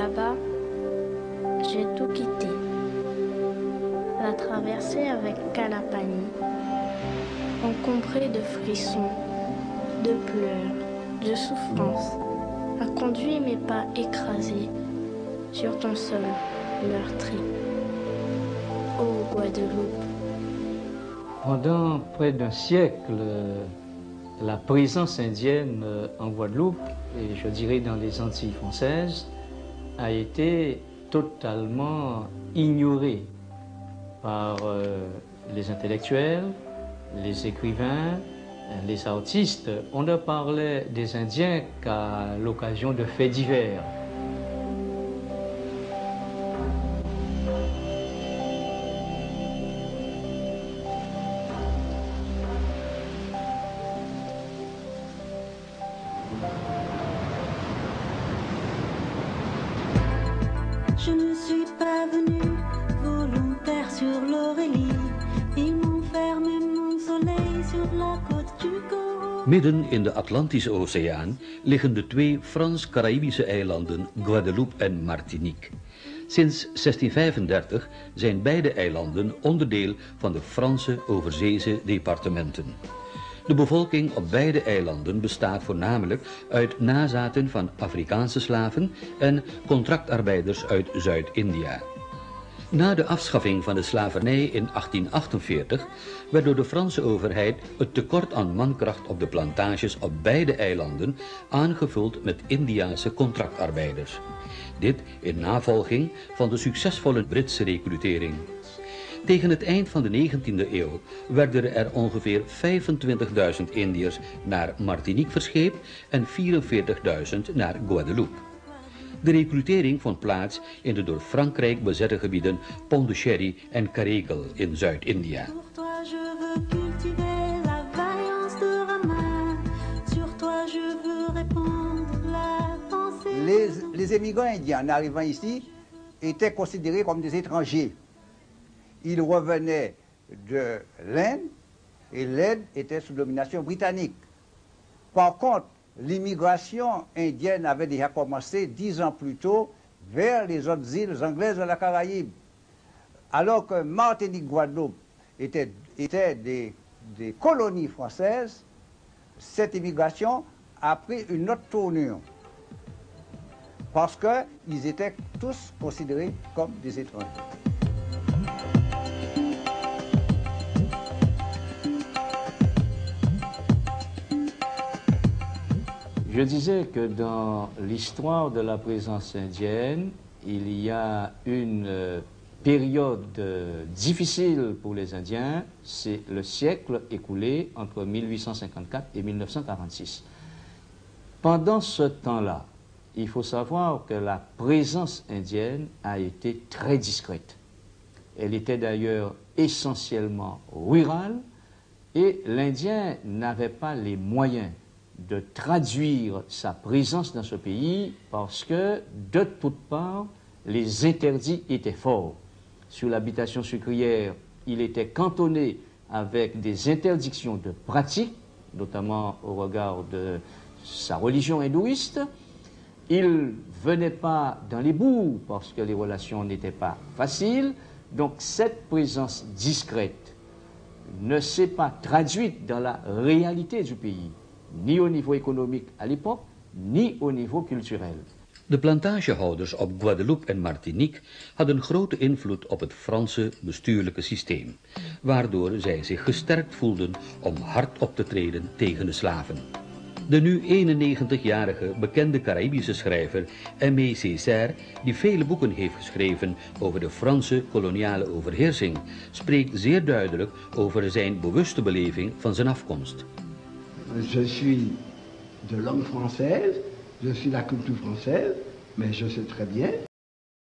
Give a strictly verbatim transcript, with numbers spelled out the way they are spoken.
là-bas, j'ai tout quitté. La traversée avec Kalapani, encombrée de frissons, de pleurs, de souffrances, a conduit mes pas écrasés sur ton sol meurtri. Ô Guadeloupe. Pendant près d'un siècle, la présence indienne en Guadeloupe, et je dirais dans les Antilles françaises, a été totalement ignorée par euh, les intellectuels, les écrivains, les artistes. On ne parlait des Indiens qu'à l'occasion de faits divers. Je ne suis pas venue volontaire sur l'Aurélie. Ils m'ont fermé mon soleil sur la côte du Congo. Midden in de Atlantische Oceaan liggen de twee Frans-Caraïbische eilanden Guadeloupe en Martinique. Sinds zestien vijfendertig zijn beide eilanden onderdeel van de Franse overzeese departementen. De bevolking op beide eilanden bestaat voornamelijk uit nazaten van Afrikaanse slaven en contractarbeiders uit Zuid-India. Na de afschaffing van de slavernij in achttien achtenveertig werd door de Franse overheid het tekort aan mankracht op de plantages op beide eilanden aangevuld met Indiase contractarbeiders. Dit in navolging van de succesvolle Britse recrutering. Tegen het eind van de negentiende eeuw werden er ongeveer vijfentwintigduizend Indiërs naar Martinique verscheept en vierenveertigduizend naar Guadeloupe. De recrutering vond plaats in de door Frankrijk bezette gebieden Pondichéry en Karekel in Zuid-India. Les, les émigrants indiens en arrivant ici étaient considérés comme des étrangers. Ils revenaient de l'Inde et l'Inde était sous domination britannique. Par contre, l'immigration indienne avait déjà commencé dix ans plus tôt vers les autres îles anglaises de la Caraïbe. Alors que Martinique, Guadeloupe étaient, étaient des, des colonies françaises, cette immigration a pris une autre tournure. Parce qu'ils étaient tous considérés comme des étrangers. Je disais que dans l'histoire de la présence indienne, il y a une période difficile pour les Indiens, c'est le siècle écoulé entre mille huit cent cinquante-quatre et mille neuf cent quarante-six. Pendant ce temps-là, il faut savoir que la présence indienne a été très discrète. Elle était d'ailleurs essentiellement rurale et l'Indien n'avait pas les moyens de traduire sa présence dans ce pays parce que de toutes parts, les interdits étaient forts. Sur l'habitation sucrière, il était cantonné avec des interdictions de pratique, notamment au regard de sa religion hindouiste. Il ne venait pas dans les bourgs parce que les relations n'étaient pas faciles. Donc cette présence discrète ne s'est pas traduite dans la réalité du pays, ni au niveau économique à l'époque, ni au niveau culturel. De plantagehouders op Guadeloupe en Martinique hadden grote invloed op het Franse bestuurlijke systeem, waardoor zij zich gesterkt voelden om hard op te treden tegen de slaven. De nu eenennegentigjarige bekende Caribische schrijver Aimé Césaire, die vele boeken heeft geschreven over de Franse koloniale overheersing, spreekt zeer duidelijk over zijn bewuste beleving van zijn afkomst. Je suis de langue française, je suis la culture française, mais je sais très bien